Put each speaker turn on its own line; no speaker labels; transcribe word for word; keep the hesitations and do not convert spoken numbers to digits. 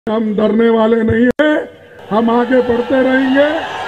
हम डरने वाले नहीं हैं, हम आगे बढ़ते रहेंगे।